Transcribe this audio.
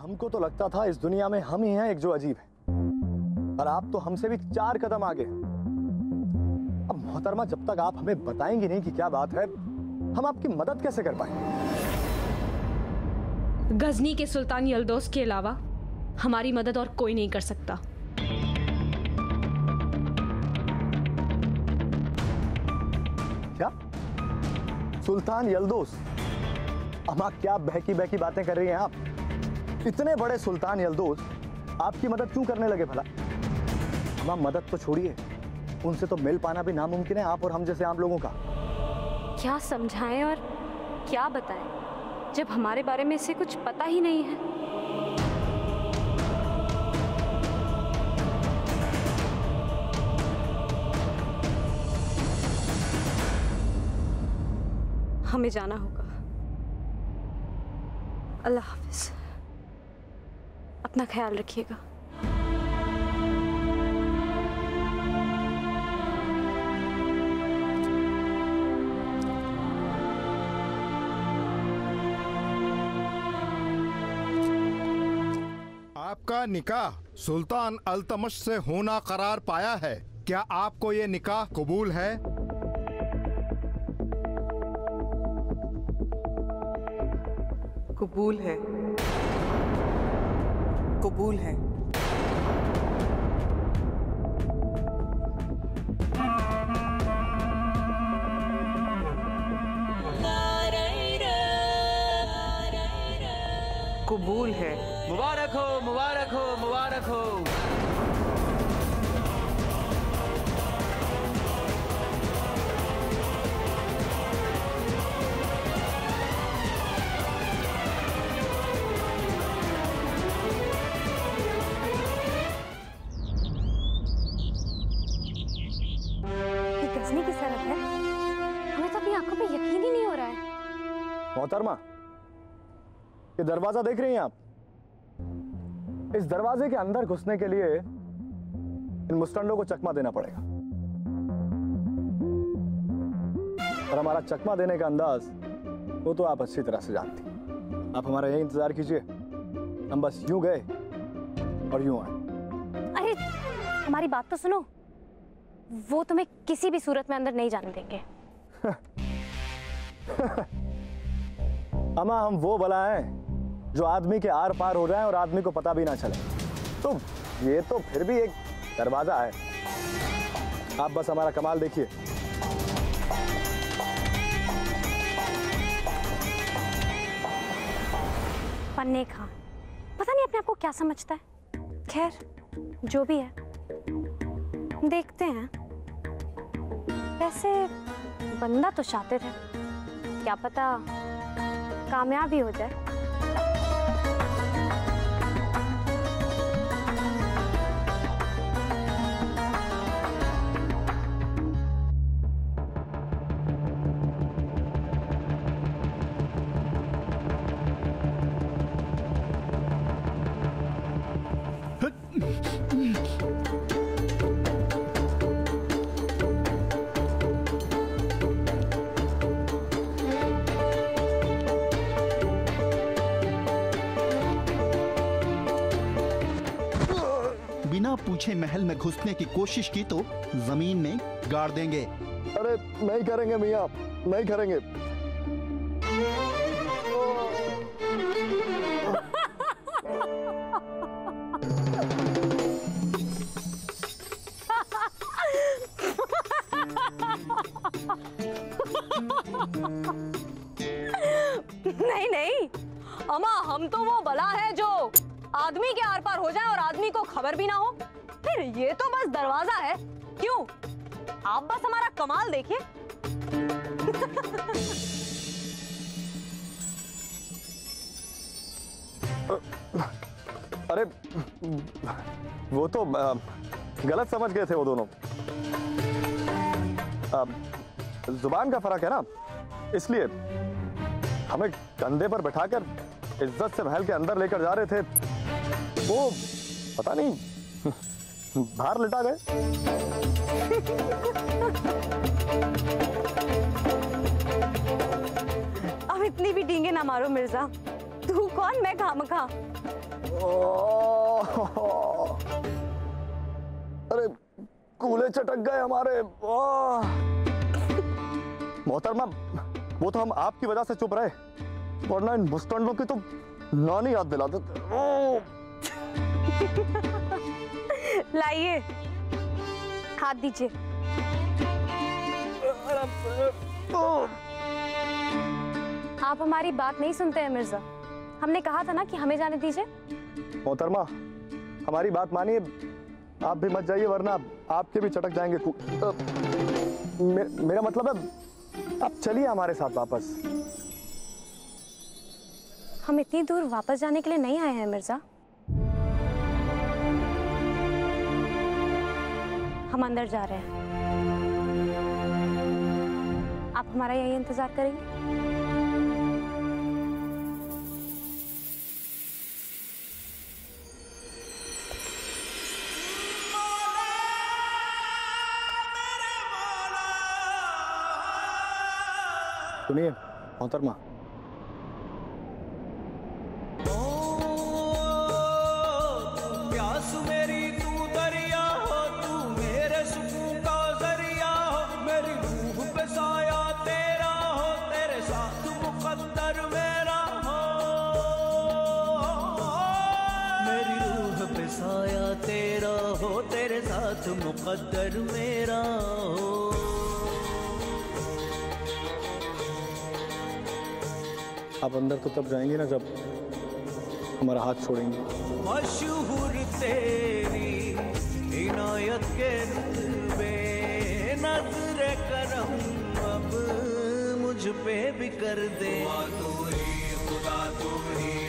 हमको तो लगता था इस दुनिया में हम ही हैं एक जो अजीब है, और आप तो हमसे भी 4 कदम आगे। अब मोहतरमा, जब तक आप हमें बताएंगी नहीं कि क्या बात है, हम आपकी मदद कैसे कर पाएंगे? गजनी के सुल्तान यल्दौस के अलावा हमारी मदद और कोई नहीं कर सकता। क्या? सुल्तान यल्दौस? अम्मा, क्या बहकी बहकी बातें कर रही हैं आप? इतने बड़े सुल्तान यल्दौस आपकी मदद क्यों करने लगे भला? अम्मा, मदद तो छोड़िए, उनसे तो मिल पाना भी नामुमकिन है, आप और हम जैसे आम लोगों का। क्या समझाएं और क्या बताएं जब हमारे बारे में इसे कुछ पता ही नहीं है। हमें जाना होगा। अल्लाह हाफिज, अपना ख्याल रखिएगा। आपका निकाह सुल्तान अल्तमश से होना करार पाया है। क्या आपको ये निकाह कबूल है? कबूल है, कबूल है। कबूल है। मुबारक हो, मुबारक हो, मुबारक हो। ये गजनी की सड़क है, हमें तो अपनी आंखों पे यकीन ही नहीं हो रहा है। मोहतरमा, ये दरवाजा देख रही हैं आप? इस दरवाजे के अंदर घुसने के लिए इन मुस्टंडों को चकमा देना पड़ेगा, और हमारा चकमा देने का अंदाज वो तो आप अच्छी तरह से जानती हैं। आप हमारा यही इंतजार कीजिए, हम बस यूं गए और यूं आए। अरे हमारी बात तो सुनो, वो तुम्हें किसी भी सूरत में अंदर नहीं जाने देंगे। अम्मा, हम वो बला हैं जो आदमी के आर पार हो जाए और आदमी को पता भी ना चले, तो ये तो फिर भी एक दरवाजा है। आप बस हमारा कमाल देखिए। पन्ने खां पता नहीं अपने आप को क्या समझता है। खैर, जो भी है देखते हैं। वैसे बंदा तो शातिर है, क्या पता कामयाब ही हो जाए। बिना पूछे महल में घुसने की कोशिश की तो जमीन में गाड़ देंगे। अरे नहीं करेंगे मियाँ, नहीं करेंगे। नहीं नहीं अम्मा, हम तो वो बला है जो आदमी के आर पार हो जाए और आदमी को खबर भी ना हो। फिर ये तो बस दरवाजा है। क्यों, आप बस हमारा कमाल देखिए। अरे वो तो गलत समझ गए थे वो दोनों। जुबान का फर्क है ना, इसलिए हमें कंधे पर बैठाकर इज्जत से महल के अंदर लेकर जा रहे थे, वो पता नहीं बाहर लिटा गए। अब इतनी भी डींगे ना मारो मिर्जा। तू कौन, मैं खामखा। अरे कूले चटक गए हमारे। मोहतरमा, वो तो हम आपकी वजह से चुप रहे, वरना इन मुस्टंडों की तो नानी याद दिला देते। लाइए, हाथ दीजिए। आप हमारी बात नहीं सुनते हैं मिर्जा। हमने कहा था ना कि हमें जाने दीजिए। मोहतरमा, हमारी बात मानिए, आप भी मत जाइए, वरना आपके भी चटक जाएंगे। मेरा मतलब है, आप चलिए हमारे साथ वापस। हम इतनी दूर वापस जाने के लिए नहीं आए हैं मिर्जा। हम अंदर जा रहे हैं। आप हमारा यही इंतजार करेंगे? सुनिए मोहतरमा, प्यास मेरी तू दरिया हो, तू मेरे सुकून का जरिया हो, मेरी रूह पे साया तेरा हो, तेरे साथ मुकद्दर मेरा हो, मेरी रूह पे साया तेरा हो, तेरे साथ मुकद्दर मेरा हो। आप अंदर तो तब जाएंगे ना जब हमारा हाथ छोड़ेंगे। मशहूर तेरी इनायत के रुतबे, नज़्र करम अब मुझ पे भी कर दे। तू ही खुदा, तू ही